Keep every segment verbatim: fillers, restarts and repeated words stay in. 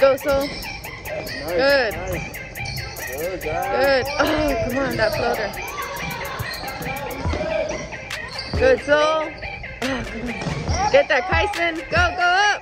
Go, Soul. Nice, Good. Nice. Good, guys. Good. Oh, come on, that floater. Good, Soul. Oh, come on. Get that, Kyson. Go, go up.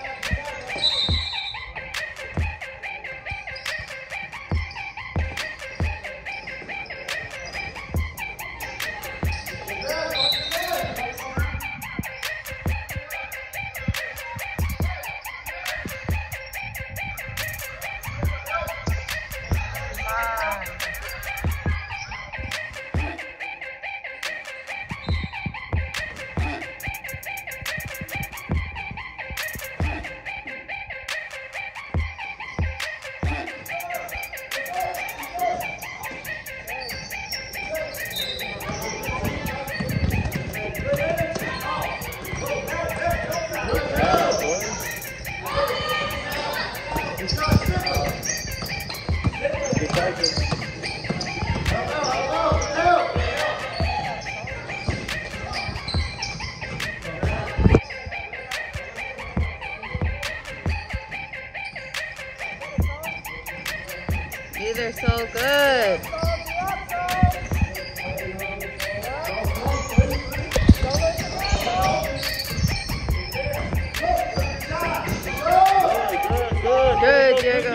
These are so good. Good, Diego.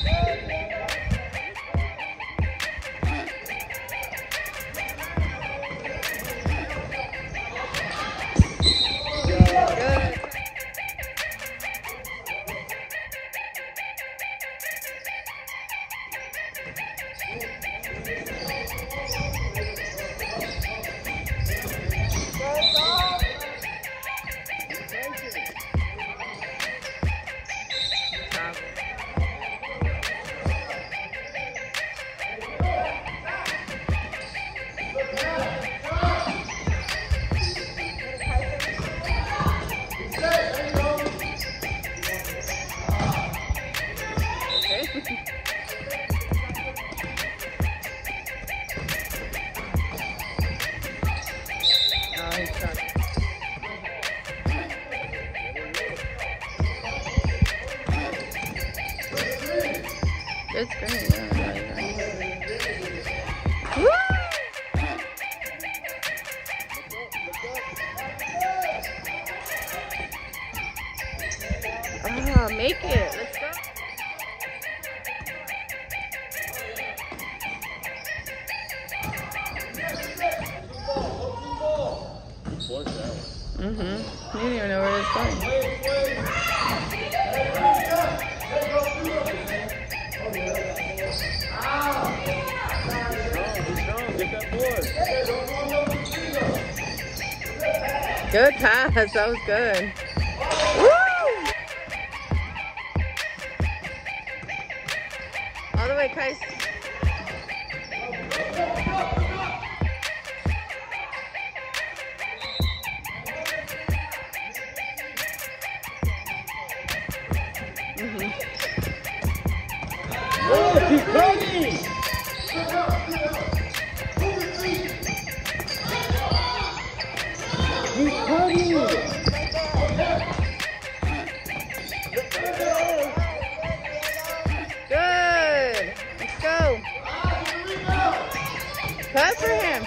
It's great, yeah. Woo! Ah, make it. Let's go. Mm-hmm. You didn't even know where it's going. Good pass. That was good. Woo! All the way, Kais. Mm-hmm. Oh, keep running! Keep running! Good. Let's go. Cut for him.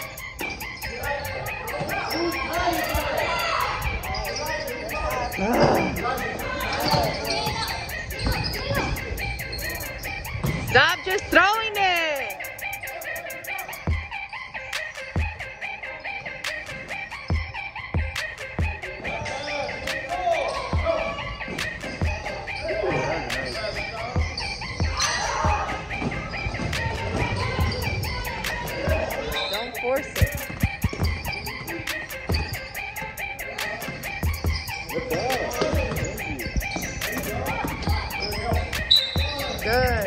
Stop just throwing it. Don't force it. Good.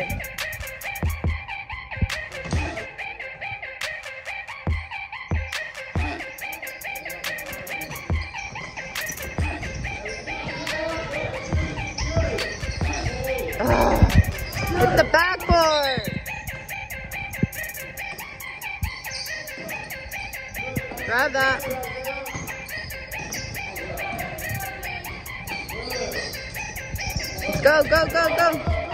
With the backboard. Grab that. Let's go, go, go, go.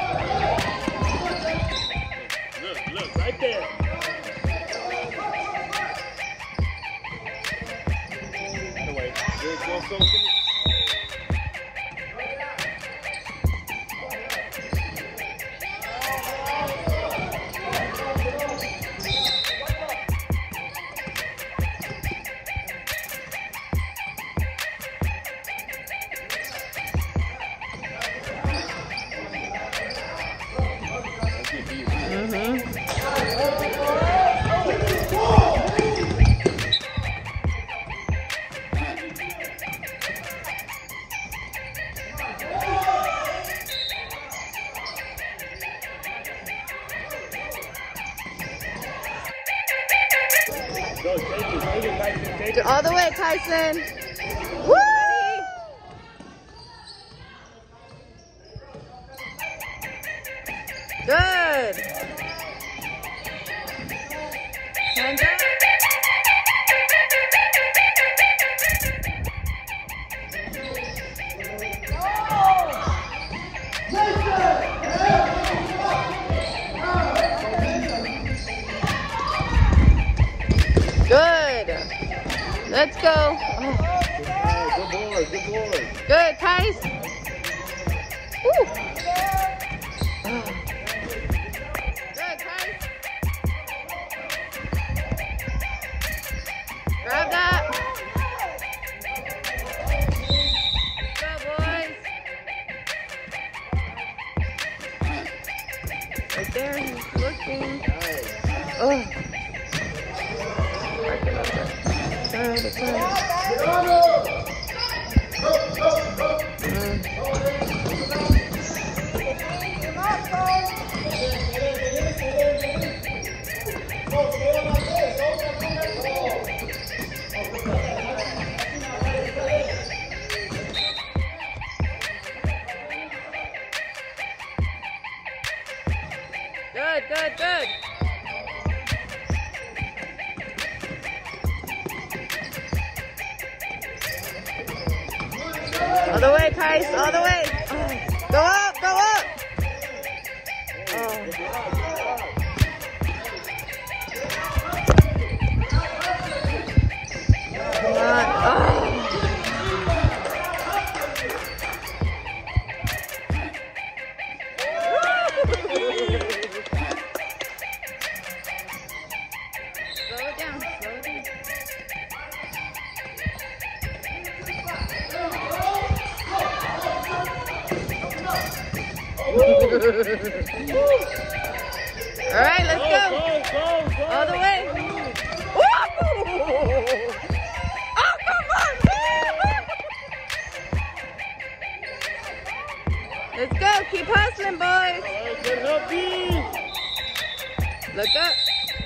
Right there. Away. Good, go, go, finish. Mm-hmm. Go, take it, take it, Tyson, take it. All the way, Tyson. Woo! Good. Hands up. Good. Let's go. Oh. Good boy, good boy. Good, Tice. Woo. Oh. Good, Tice. Grab that. Good, boys. Right there, he's looking. Oh. Turn, turn. Mm. Good, good, good. All the way, Tice, all the way. Oh. Go up, go up. Oh. Come on. Oh. Slow it down, slow it down. All right, let's go. Go, go, go. All the way. Woo! Oh, come on. Let's go. Keep hustling, boys. Hey, good help, B. Look up.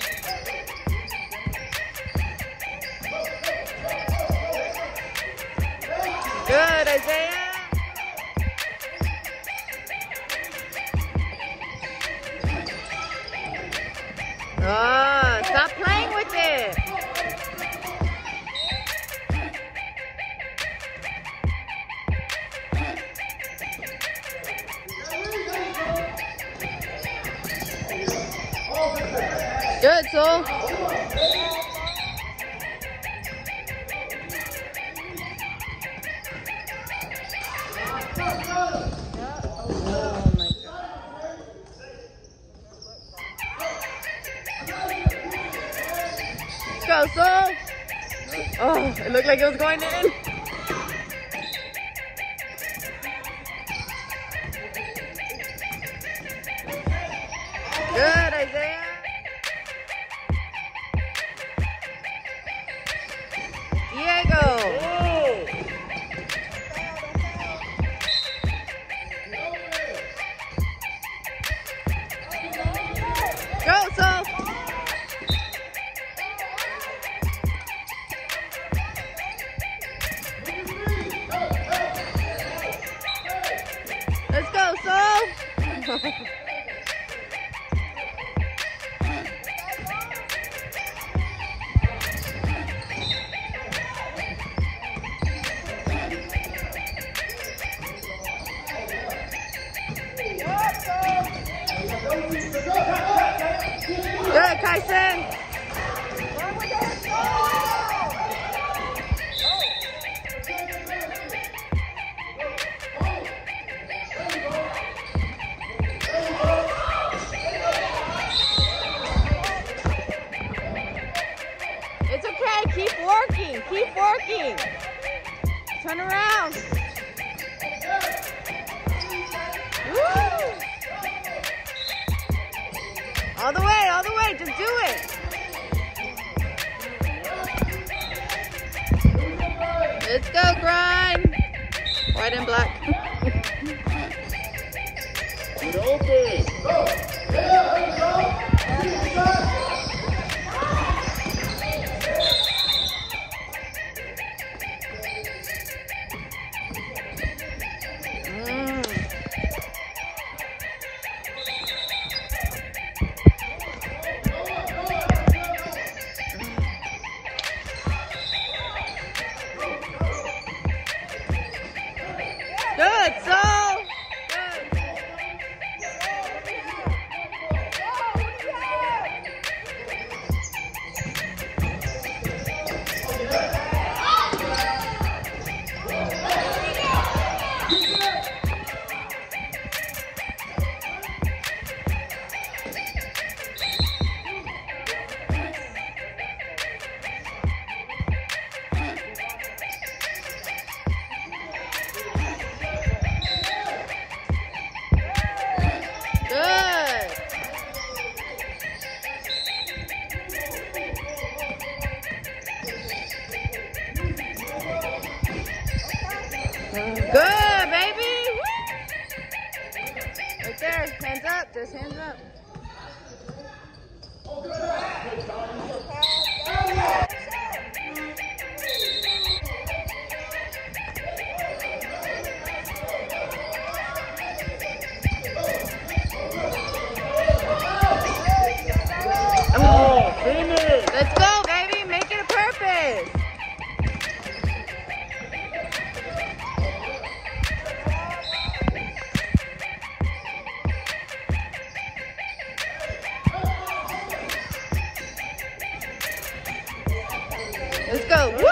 Good, Isaiah. Oh, stop playing with it. Good, Soul. Go, Soul. Oh, it looked like it was going in. Good, Isaiah. Diego. Oh. Go, Soul. Let's go, Soul. Good, Turn around. Woo! All the way, all the way. Just do it. Let's go, grind. White and black. Get open. Go. Good, so good, baby. Woo! Right there. Hands up. Just hands up. Oh, finish. Let's go, baby. Make it a purpose. Let's go. Woo!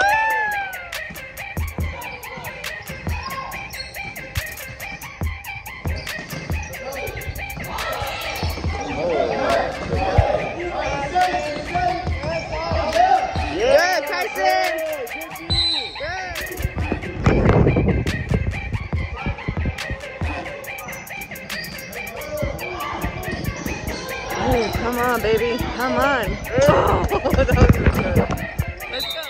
Good, Tyson. Good. Ooh, come on, baby. Come on. Oh, that was good. Let's go.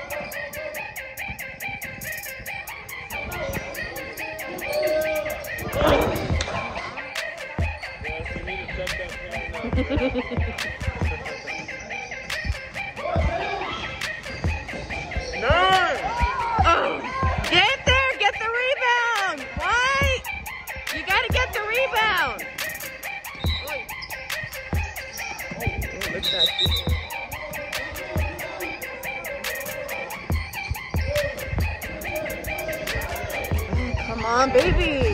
Nine. Oh, get there, get the rebound. White, you gotta get the rebound. Oh, look at that. Oh, come on, baby.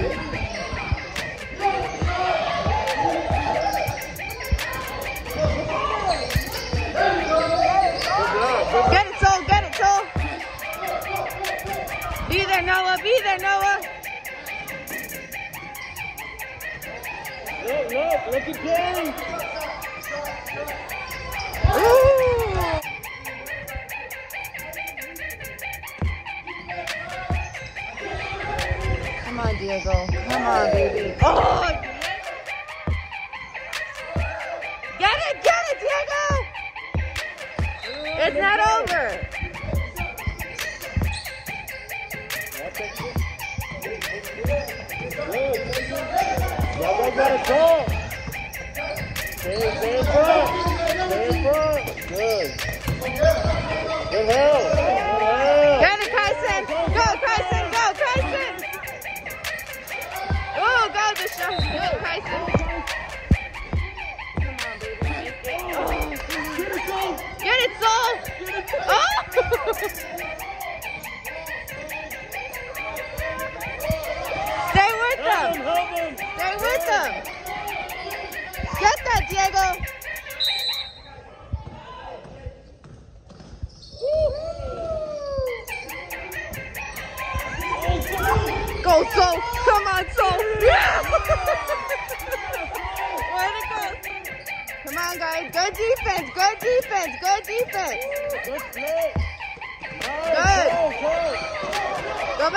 Get it, Soul, get it, Soul. Be there, Noah, be there, Noah. Look, look, look again. Ooh. Come on, Diego. Come on, baby. Oh, get it, get it, Diego. It's not over. Y'all got to go. Stay, stay in front. Stay in front. Good. Good help. Good help. Get it, Kyson. Go, Kyson. Go, Kyson. Oh, go, Deshaun. Go, Kyson. Come on, baby. Make it. Oh. Get it, Soul. Oh. Stay with them. Stay with them. Get that, Diego. Go, Soul. Come on, Soul. Yeah. Way to go. Come on, guys. Good defense. Good defense. Good defense. Good play. Good. Go, go. Go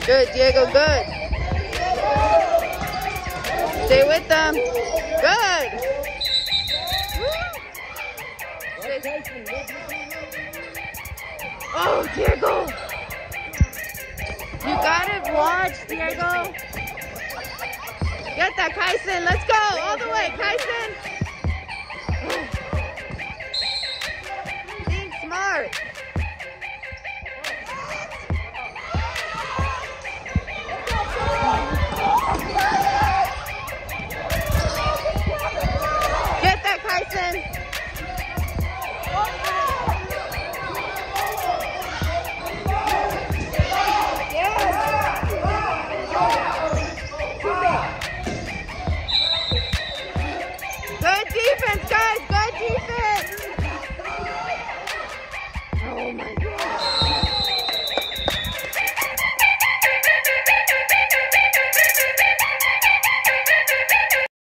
Good, Diego, good. Stay with them. Good. Oh, Diego. You gotta watch, Diego. Get that, Kyson. Let's go. All the way, Kyson. Being smart. Get that, Kyson. Good defense, guys. Good defense. Oh my God.